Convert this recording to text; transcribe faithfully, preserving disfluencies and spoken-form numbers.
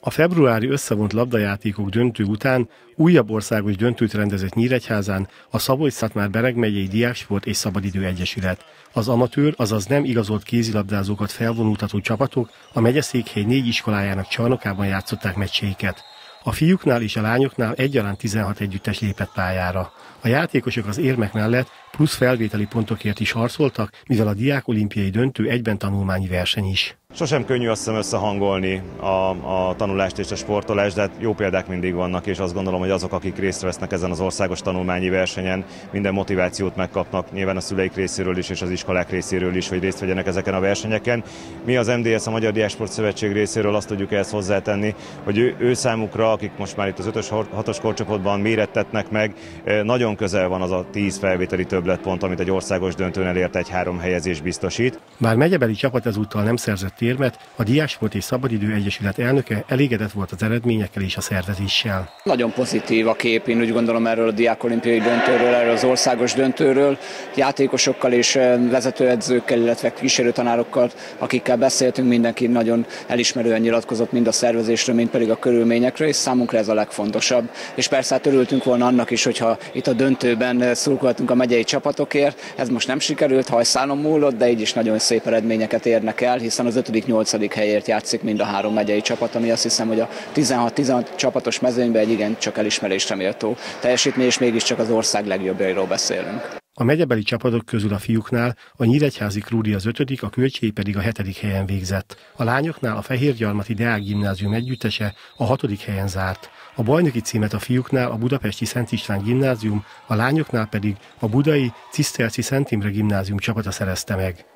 A februári összevont labdajátékok döntő után újabb országos döntőt rendezett Nyíregyházán a Szabolcs-Szatmár-Bereg megyei Diáksport és Szabadidő Egyesület. Az amatőr, azaz nem igazolt kézilabdázókat felvonultató csapatok a megyeszékhely négy iskolájának csarnokában játszották meccseiket. A fiúknál és a lányoknál egyaránt tizenhat együttes lépett pályára. A játékosok az érmek mellett plusz felvételi pontokért is harcoltak, mivel a diák olimpiai döntő egyben tanulmányi verseny is. Sosem könnyű azt hiszem összehangolni a, a tanulást és a sportolást, de hát jó példák mindig vannak, és azt gondolom, hogy azok, akik részt vesznek ezen az országos tanulmányi versenyen, minden motivációt megkapnak, nyilván a szüleik részéről is, és az iskolák részéről is, hogy részt vegyenek ezeken a versenyeken. Mi az em dé es, a Magyar Diáksport Szövetség részéről azt tudjuk ehhez hozzátenni, hogy ő, ő számukra, akik most már itt az ötös hatos korcsoportban mérettetnek meg, nagyon közel van az a tíz felvételi többletpont, amit egy országos döntőn elért egy három helyezés biztosít. Bár megyebeli csapat ezúttal nem szerzett érmet, a Diáksport és Szabadidő Egyesület elnöke elégedett volt az eredményekkel és a szervezéssel. Nagyon pozitív a kép, én úgy gondolom erről a diákolimpiai döntőről, erről az országos döntőről, játékosokkal és vezetőedzőkkel, illetve kísérőtanárokkal, akikkel beszéltünk, mindenki nagyon elismerően nyilatkozott mind a szervezésről, mind pedig a körülményekről, és számunkra ez a legfontosabb. És persze hát örültünk volna annak is, hogyha itt a döntőben szurkoltunk a megyei csapatokért, ez most nem sikerült, hajszálon múlott, de így is nagyon szép eredményeket érnek el, hiszen az ötödik-nyolcadik helyért játszik mind a három megyei csapat, ami azt hiszem, hogy a tizenhat-tizenhat csapatos mezőnyben egy igen csak elismerésre méltó teljesítmény, és mégiscsak az ország legjobbjairól beszélünk. A megyebeli csapatok közül a fiúknál a nyíregyházi Krúdi az ötödik, a Kölcsey pedig a hetedik helyen végzett. A lányoknál a Fehérgyarmati Deák Gimnázium együttese a hatodik helyen zárt. A bajnoki címet a fiúknál a budapesti Szent István Gimnázium, a lányoknál pedig a budai Ciszterci Szent Imre Gimnázium csapata szerezte meg.